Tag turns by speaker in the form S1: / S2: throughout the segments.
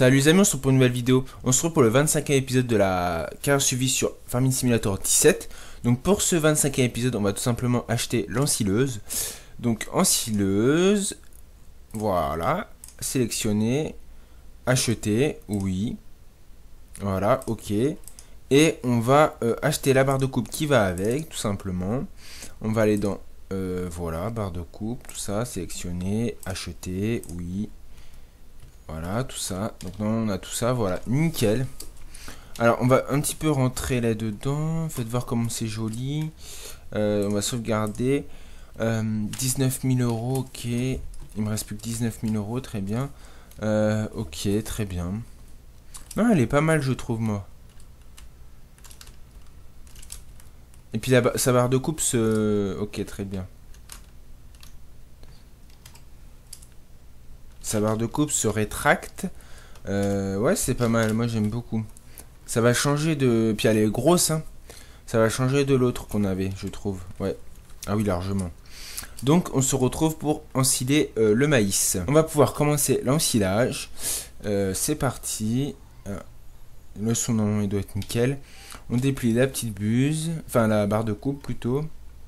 S1: Salut les amis, on se retrouve pour une nouvelle vidéo. On se retrouve pour le 25e épisode de la carrière suivie sur Farming Simulator 17. Donc pour ce 25e épisode, on va tout simplement acheter l'ensileuse. Donc ensileuse, voilà, sélectionner, acheter, oui. Voilà, ok. Et on va acheter la barre de coupe qui va avec, tout simplement. On va aller dans, voilà, barre de coupe, tout ça, sélectionner, acheter, oui. Voilà, tout ça. Donc non, on a tout ça, voilà, nickel. Alors, on va un petit peu rentrer là-dedans. Faites voir comment c'est joli. On va sauvegarder. 19 000 euros, ok. Il me reste plus que 19 000 euros, très bien. Ok, très bien. Non, elle est pas mal, je trouve, moi. Et puis sa barre de coupe se... Ok, très bien. Sa barre de coupe se rétracte. Ouais, c'est pas mal, moi j'aime beaucoup. Ça va changer de... Puis elle est grosse, hein. Ça va changer de l'autre qu'on avait, je trouve. Ouais. Ah oui, largement. Donc, on se retrouve pour ensiler le maïs. On va pouvoir commencer l'ensilage. C'est parti. Le son, non, il doit être nickel. On déplie la petite buse. Enfin, la barre de coupe, plutôt.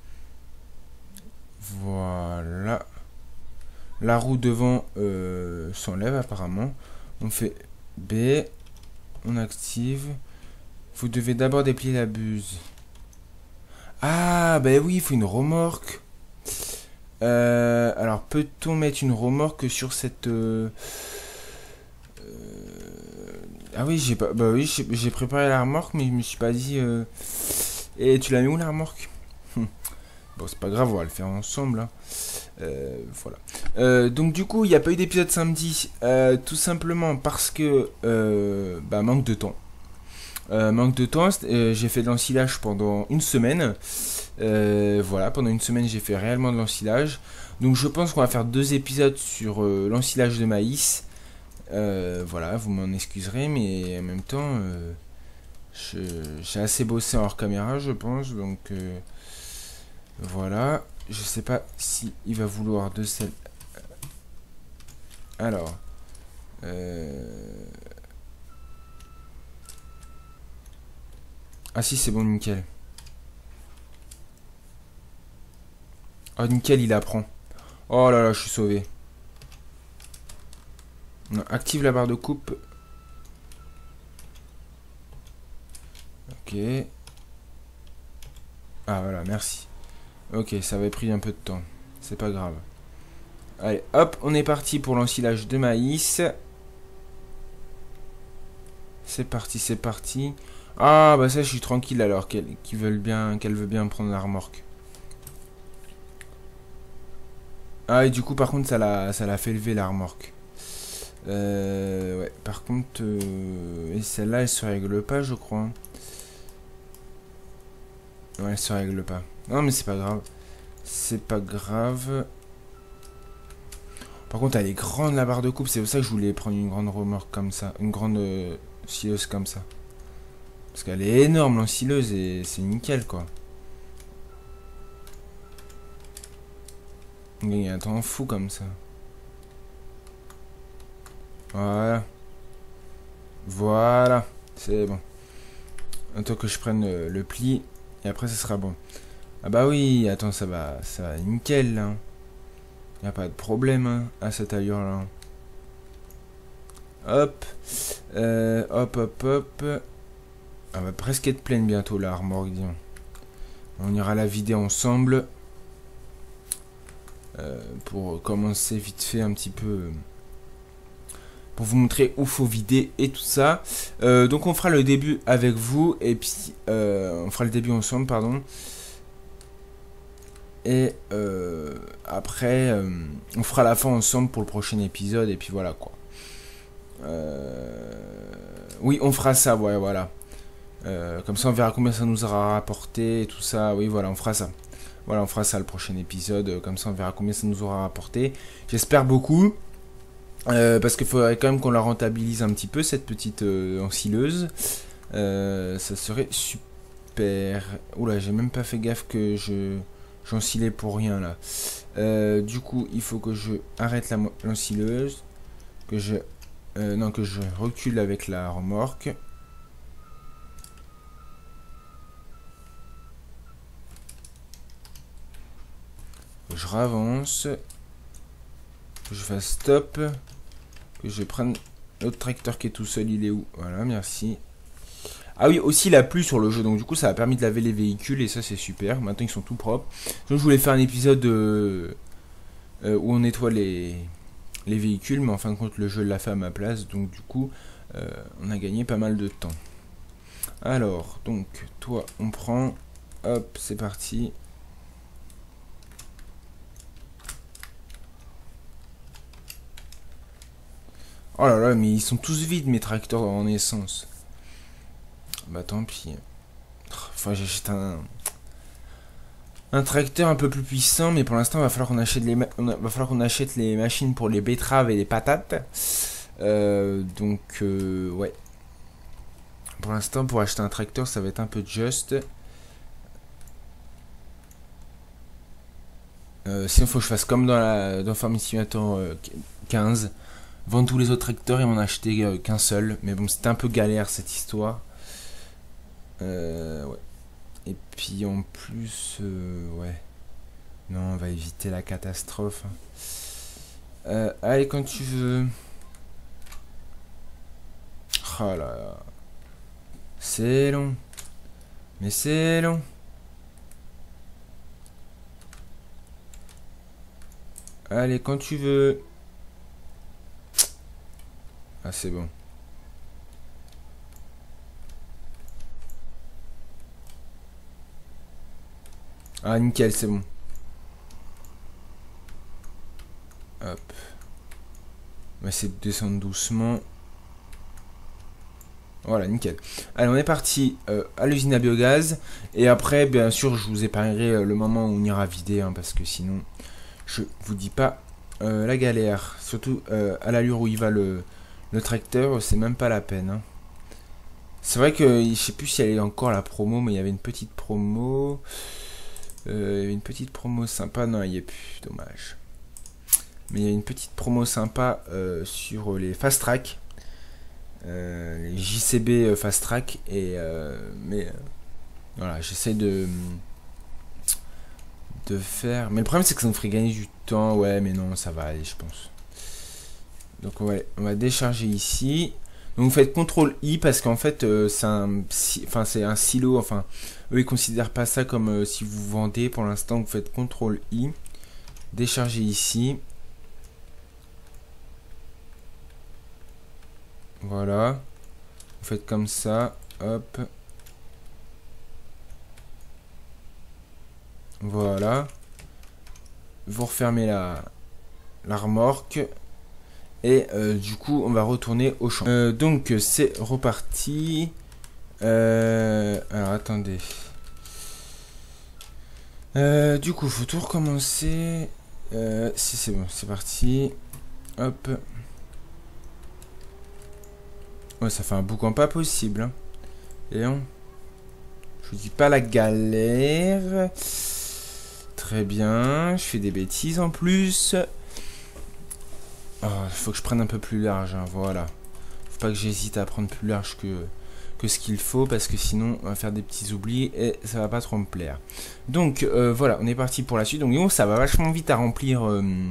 S1: Voilà. La roue devant s'enlève, apparemment. On fait B. On active. Vous devez d'abord déplier la buse. Ah, ben oui, il faut une remorque. Alors, peut-on mettre une remorque sur cette... Ah oui, j'ai pas... Bah oui, j'ai préparé la remorque, mais je me suis pas dit... Et tu l'as mis où, la remorque? Bon, c'est pas grave, on va le faire ensemble. Hein. Voilà. Donc, du coup, il n'y a pas eu d'épisode samedi. Tout simplement parce que... bah, manque de temps. J'ai fait de l'ensilage pendant une semaine. Voilà, pendant une semaine j'ai fait réellement de l'ensilage. Donc je pense qu'on va faire 2 épisodes sur l'ensilage de maïs. Voilà, vous m'en excuserez, mais en même temps, j'ai assez bossé en hors caméra, je pense. Donc voilà, je sais pas si il va vouloir de celle. Alors, ah si, c'est bon, nickel. Oh, nickel, il apprend. Oh là là, je suis sauvé. Non, active la barre de coupe. Ok. Ah voilà, merci. Ok, ça avait pris un peu de temps. C'est pas grave. Allez, hop, on est parti pour l'ensilage de maïs. C'est parti, c'est parti. Ah bah ça, je suis tranquille alors qu'elle veut bien prendre la remorque. Ah et du coup par contre ça l'a fait lever la remorque. Ouais, par contre et celle-là elle se règle pas, je crois. Ouais, elle se règle pas. Non mais c'est pas grave. C'est pas grave. Par contre elle est grande la barre de coupe, c'est pour ça que je voulais prendre une grande remorque comme ça, une grande sileuse comme ça. Parce qu'elle est énorme l'ensileuse et c'est nickel quoi. Il y a un temps fou comme ça. Voilà. Voilà. C'est bon. Attends que je prenne le pli. Et après ça sera bon. Ah bah oui, attends, ça va nickel là. Y a pas de problème hein, à cette allure là. Hop. Hop, hop, hop. Elle va presque être pleine bientôt la remorque, disons. On ira la vider ensemble. Pour commencer vite fait un petit peu... pour vous montrer où faut vider et tout ça. Donc on fera le début avec vous. Et puis on fera le début ensemble, pardon. Et après on fera la fin ensemble pour le prochain épisode. Et puis voilà quoi. Oui, on fera ça, ouais, voilà. Comme ça on verra combien ça nous aura rapporté et tout ça. Oui voilà, on fera ça. Voilà, on fera ça le prochain épisode. Comme ça on verra combien ça nous aura rapporté. J'espère beaucoup. Parce qu'il faudrait quand même qu'on la rentabilise un petit peu, cette petite ensileuse. Ça serait super. Oula, j'ai même pas fait gaffe que j'ensilais pour rien là. Du coup, il faut que je arrête l'ensileuse. Que je Non, que je recule avec la remorque. Que je ravance. Que je fasse stop. Que je prenne l'autre tracteur qui est tout seul. Il est où? Voilà, merci. Ah oui, aussi il a plu sur le jeu, donc du coup ça a permis de laver les véhicules et ça c'est super. Maintenant ils sont tout propres. Donc je voulais faire un épisode où on nettoie les véhicules, mais en fin de compte le jeu l'a fait à ma place, donc du coup on a gagné pas mal de temps. Alors, donc toi on prend, hop, c'est parti. Oh là là, mais ils sont tous vides mes tracteurs en essence. Bah tant pis. Enfin j'achète un tracteur un peu plus puissant, mais pour l'instant, il va falloir qu'on achète les machines pour les betteraves et les patates. Ouais. Pour l'instant, pour acheter un tracteur, ça va être un peu juste. Sinon, il faut que je fasse comme dans Farming Simulator 15. Vendre tous les autres tracteurs et m'en acheter qu'un seul. Mais bon, c'était un peu galère cette histoire. Ouais. Et puis en plus, ouais. Non, on va éviter la catastrophe. Allez, quand tu veux. Oh là là. C'est long. Mais c'est long. Allez, quand tu veux. Ah, c'est bon. Ah, nickel, c'est bon. Hop. On va essayer de descendre doucement. Voilà, nickel. Allez, on est parti à l'usine à biogaz. Et après, bien sûr, je vous épargnerai le moment où on ira vider. Hein, parce que sinon, je vous dis pas la galère. Surtout à l'allure où il va le tracteur, c'est même pas la peine. Hein. C'est vrai que je sais plus si elle est encore la promo, mais il y avait une petite promo. Il y avait une petite promo sympa. Non, il n'y est plus. Dommage. Mais il y a une petite promo sympa sur les fast track. Les JCB fast track. Et voilà, j'essaie de faire. Mais le problème, c'est que ça nous ferait gagner du temps. Ouais, mais non, ça va aller, je pense. Donc, on va décharger ici. Donc, vous faites CTRL I parce qu'en fait, c'est un silo. Enfin, eux, ils considèrent pas ça comme si vous vendez. Pour l'instant, vous faites CTRL I. Décharger ici. Voilà. Vous faites comme ça. Hop. Voilà. Vous refermez la remorque. Et du coup, on va retourner au champ. Donc, c'est reparti. Alors, attendez. Du coup, faut tout recommencer. Si, c'est bon, c'est parti. Hop. Ouais, ça fait un boucan pas possible. Hein. Et on... Je vous dis pas la galère. Très bien. Je fais des bêtises en plus. Oh, faut que je prenne un peu plus large. Hein, voilà. Faut pas que j'hésite à prendre plus large que ce qu'il faut. Parce que sinon, on va faire des petits oublis. Et ça va pas trop me plaire. Donc, voilà. On est parti pour la suite. Donc, ça va vachement vite à remplir...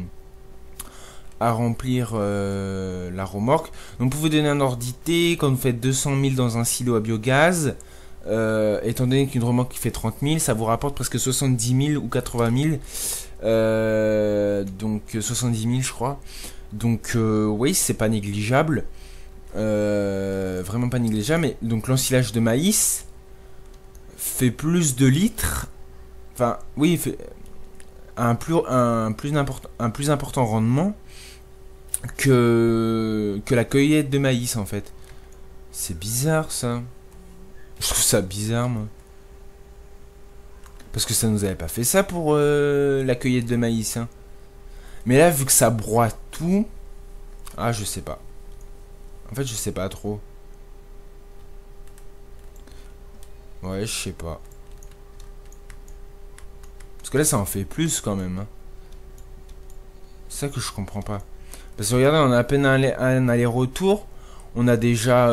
S1: la remorque. Donc pour vous donner un ordre d'idée, quand vous faites 200 000 dans un silo à biogaz, étant donné qu'une remorque qui fait 30 000, ça vous rapporte presque 70 000 ou 80 000. Donc 70 000 je crois. Donc oui, c'est pas négligeable. Vraiment pas négligeable. Mais donc l'ensilage de maïs fait plus de litres. Enfin oui, il fait un plus important rendement que la cueillette de maïs en fait. C'est bizarre ça. Je trouve ça bizarre moi. Parce que ça nous avait pas fait ça pour la cueillette de maïs. Hein. Mais là vu que ça broie tout. Ah je sais pas. En fait je sais pas trop. Ouais je sais pas. Parce que là ça en fait plus quand même. Hein. C'est ça que je comprends pas. Parce que regardez, on a à peine un aller-retour. On a déjà...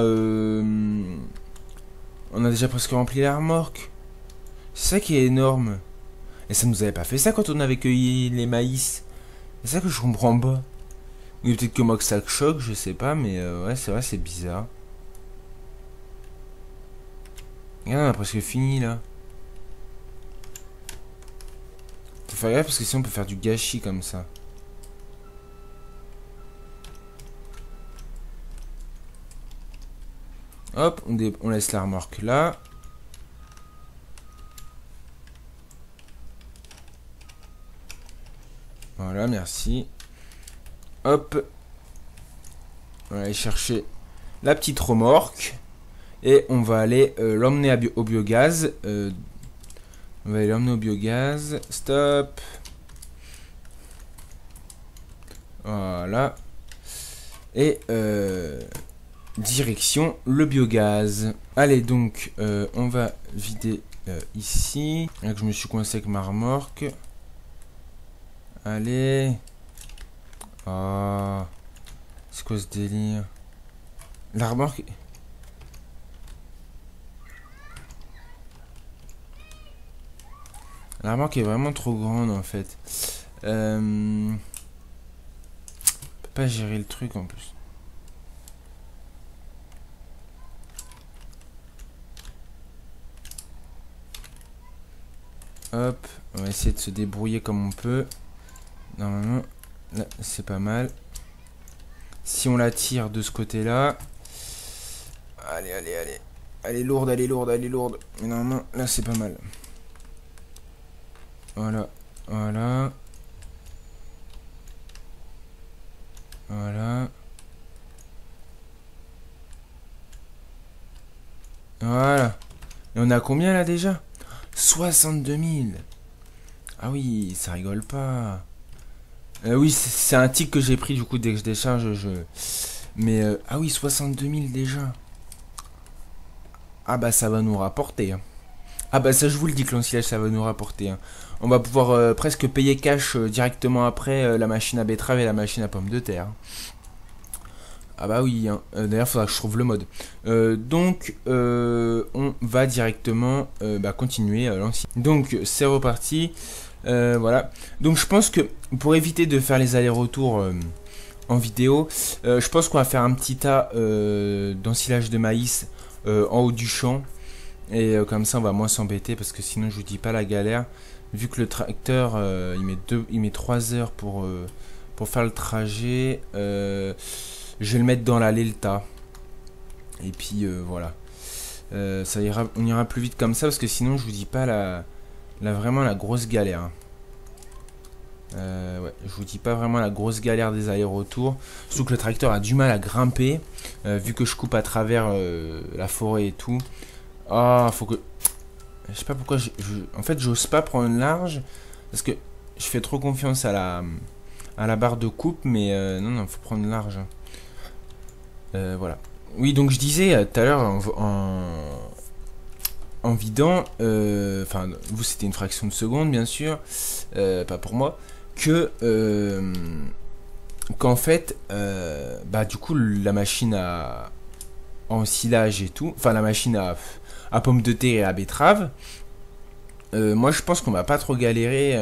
S1: on a déjà presque rempli la remorque. C'est ça qui est énorme. Et ça nous avait pas fait ça quand on avait cueilli les maïs. C'est ça que je comprends pas. Oui, peut-être que moi que ça choque, je sais pas, mais ouais, c'est vrai, c'est bizarre. Regarde, on a presque fini là. Faut faire gaffe parce que sinon on peut faire du gâchis comme ça. Hop, on laisse la remorque là. Voilà, merci. Hop. On va aller chercher la petite remorque. Et on va aller l'emmener au biogaz. On va aller l'emmener au biogaz. Stop. Voilà. Et direction le biogaz. Allez, donc, on va vider ici. Là que je me suis coincé avec ma remorque. Allez. Ah. C'est quoi ce délire? La remorque... La remorque est vraiment trop grande en fait. On peut pas gérer le truc en plus. Hop, on va essayer de se débrouiller comme on peut. Normalement, là c'est pas mal. Si on la tire de ce côté-là. Allez, allez, allez. Elle est lourde, elle est lourde, elle est lourde. Mais normalement, là c'est pas mal. Voilà, voilà. Voilà. Voilà. Et on a combien là déjà? 62 000. Ah oui, ça rigole pas. Oui, c'est un tic que j'ai pris du coup dès que je décharge. Mais ah oui, 62 000 déjà. Ah bah ça va nous rapporter. Hein. Ah bah ça je vous le dis que l'ensilage ça va nous rapporter. Hein. On va pouvoir presque payer cash directement après la machine à betterave et la machine à pommes de terre. Ah bah oui, hein. D'ailleurs il faudra que je trouve le mode. Donc on va directement continuer l'ensilage. Donc c'est reparti. Voilà. Donc je pense que pour éviter de faire les allers-retours en vidéo, je pense qu'on va faire un petit tas d'ensilage de maïs en haut du champ. Et comme ça on va moins s'embêter parce que sinon je vous dis pas la galère. Vu que le tracteur il met 3 heures pour faire le trajet, je vais le mettre dans l'allée le tas. Et puis voilà. Ça ira, on ira plus vite comme ça parce que sinon je vous dis pas vraiment la grosse galère. Hein. Ouais, je vous dis pas vraiment la grosse galère des allers-retours. Surtout que le tracteur a du mal à grimper. Vu que je coupe à travers la forêt et tout. Ah, faut que... Je sais pas pourquoi en fait, j'ose pas prendre large. Parce que je fais trop confiance à la barre de coupe. Mais non, faut prendre large. Voilà. Oui, donc je disais tout à l'heure en vidant, enfin, vous c'était une fraction de seconde, bien sûr. Pas pour moi. Qu'en fait, du coup, la machine à ensilage et tout, enfin la machine à pommes de terre et à betterave, moi je pense qu'on va pas trop galérer,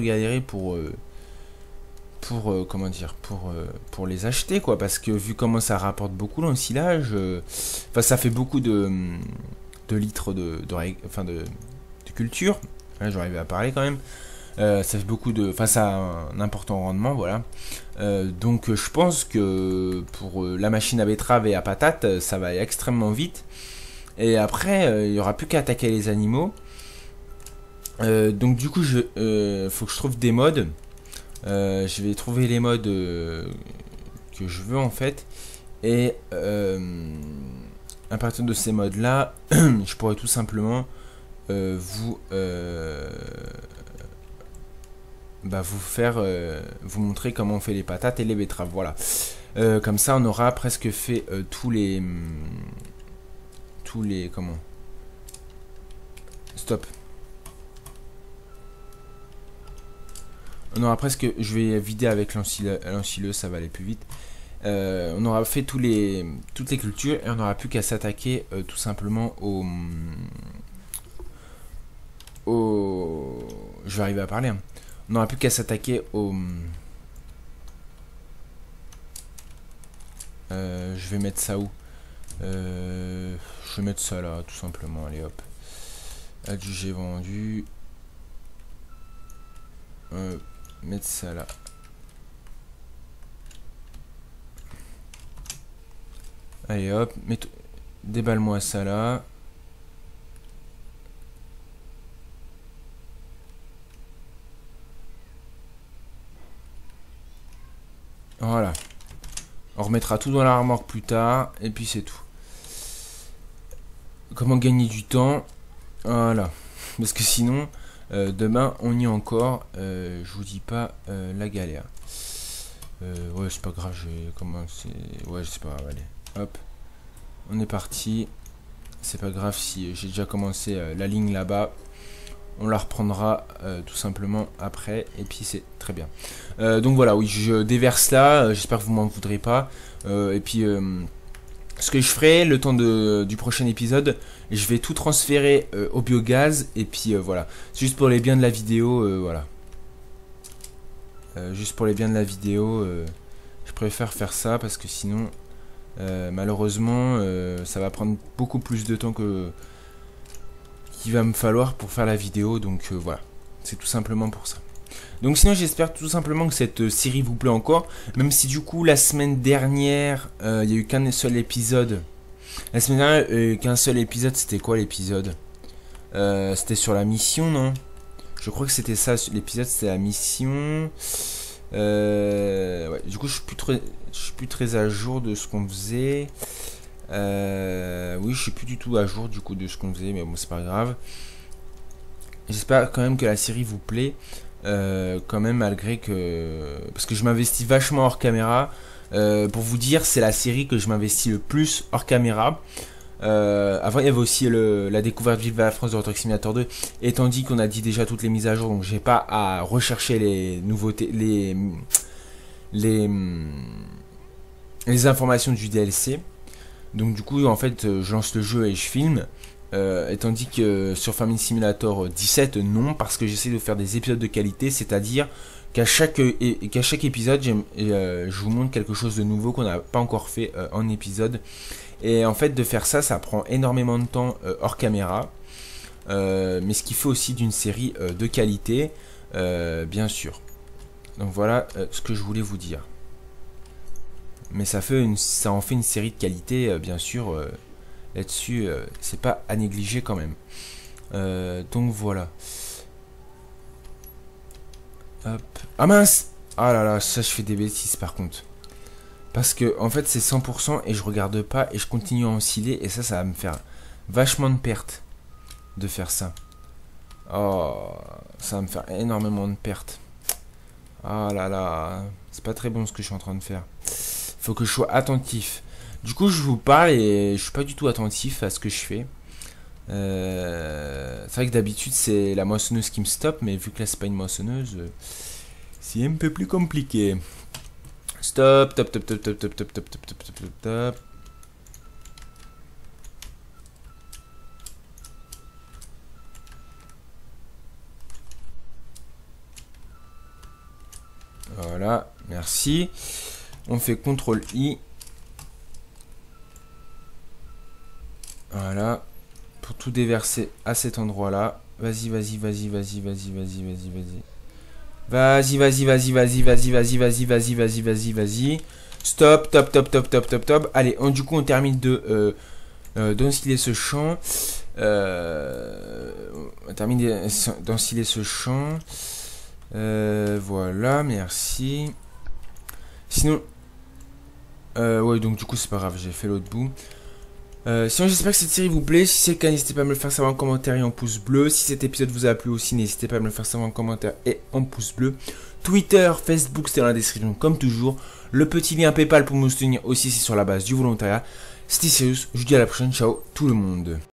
S1: comment dire, pour les acheter quoi, parce que vu comment ça rapporte beaucoup l'ensilage, enfin ça fait beaucoup de litres de culture. Là j'arrive à parler quand même. Ça fait beaucoup de... Enfin, ça a un important rendement, voilà. Donc, je pense que pour la machine à betterave et à patate, ça va aller extrêmement vite. Et après, il n'y aura plus qu'à attaquer les animaux. Donc, du coup, faut que je trouve des modes. Je vais trouver les modes que je veux, en fait. Et à partir de ces modes-là, je pourrais tout simplement vous montrer comment on fait les patates et les betteraves. Voilà. Comme ça, on aura presque fait tous les comment. Stop. On aura presque... Je vais vider avec l'ensileuse, ça va aller plus vite. On aura fait toutes les cultures et on n'aura plus qu'à s'attaquer tout simplement je vais arriver à parler. Hein. On n'aura plus qu'à s'attaquer je vais mettre ça où je vais mettre ça là, tout simplement. Allez hop. Adjugé vendu. Mettre ça là. Allez hop, déballe-moi ça là. Voilà. On remettra tout dans la remorque plus tard. Et puis c'est tout. Comment gagner du temps? Voilà. Parce que sinon, demain, on y est encore. Je vous dis pas la galère. Ouais, c'est pas grave. J'ai commencé. Ouais, c'est pas grave. Allez. Hop. On est parti. C'est pas grave si j'ai déjà commencé la ligne là-bas. On la reprendra tout simplement après. Et puis c'est très bien. Donc voilà, oui, je déverse là. J'espère que vous m'en voudrez pas. Et puis ce que je ferai le temps du prochain épisode, je vais tout transférer au biogaz. Et puis voilà. C'est juste pour les biens de la vidéo. Voilà. Juste pour les biens de la vidéo. Je préfère faire ça parce que sinon, malheureusement, ça va prendre beaucoup plus de temps qu'il va me falloir pour faire la vidéo. Donc voilà. C'est tout simplement pour ça. Donc sinon j'espère tout simplement que cette série vous plaît encore. Même si du coup la semaine dernière il n'y a eu qu'un seul épisode. La semaine dernière il n'y a eu qu'un seul épisode. C'était quoi l'épisode? C'était sur la mission, non? Je crois que c'était ça, l'épisode c'était la mission. Ouais, du coup je suis plus très à jour de ce qu'on faisait. Oui, je suis plus du tout à jour du coup de ce qu'on faisait, mais bon c'est pas grave. J'espère quand même que la série vous plaît. Quand même, malgré que... Parce que je m'investis vachement hors caméra. Pour vous dire, c'est la série que je m'investis le plus hors caméra. Avant, il y avait aussi la découverte Vive la France de Truck Simulator 2. Et tandis qu'on a dit déjà toutes les mises à jour, donc j'ai pas à rechercher les nouveautés, les informations du DLC. Donc du coup, en fait, je lance le jeu et je filme. Et tandis que sur Farming Simulator 17 non, parce que j'essaie de faire des épisodes de qualité, c'est-à-dire qu'à chaque épisode je vous montre quelque chose de nouveau qu'on n'a pas encore fait en épisode. Et en fait de faire ça, ça prend énormément de temps hors caméra, mais ce qui fait aussi d'une série de qualité, bien sûr. Donc voilà ce que je voulais vous dire. Mais ça en fait une série de qualité, bien sûr. Là-dessus, c'est pas à négliger quand même. Donc voilà. Hop. Ah mince! Ah là là, ça je fais des bêtises par contre. Parce que en fait c'est 100% et je regarde pas et je continue à osciller. Et ça va me faire vachement de pertes de faire ça. Oh, ça va me faire énormément de pertes. Ah là là, c'est pas très bon ce que je suis en train de faire. Faut que je sois attentif. Du coup, je vous parle et je suis pas du tout attentif à ce que je fais. C'est vrai que d'habitude, c'est la moissonneuse qui me stoppe, mais vu que là, c'est pas une moissonneuse, c'est un peu plus compliqué. Stop, top, top, top, top, top, top, top, top, top, top, top. Voilà, merci. On fait CTRL-I. Voilà. Pour tout déverser à cet endroit-là. Vas-y, vas-y, vas-y, vas-y, vas-y, vas-y, vas-y, vas-y. Vas-y, vas-y, vas-y, vas-y, vas-y, vas-y, vas-y, vas-y, vas-y, vas-y, vas-y. Stop, top, top, top, top, top, top. Allez, du coup, on termine d'ensiler ce champ. On termine d'ensiler ce champ. Voilà, merci. Sinon... ouais, donc du coup, c'est pas grave, j'ai fait l'autre bout. Sinon j'espère que cette série vous plaît. Si c'est le cas, n'hésitez pas à me le faire savoir en commentaire et en pouce bleu. Si cet épisode vous a plu aussi, n'hésitez pas à me le faire savoir en commentaire et en pouce bleu. Twitter, Facebook, c'est dans la description comme toujours. Le petit lien PayPal pour me soutenir aussi, c'est sur la base du volontariat. C'était Sirius, je vous dis à la prochaine, ciao tout le monde.